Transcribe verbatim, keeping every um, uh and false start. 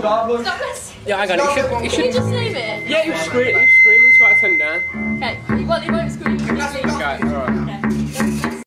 Stop, Yeah, hang on, he should, he should... Can you just name it? Yeah, he was screaming, he was screaming.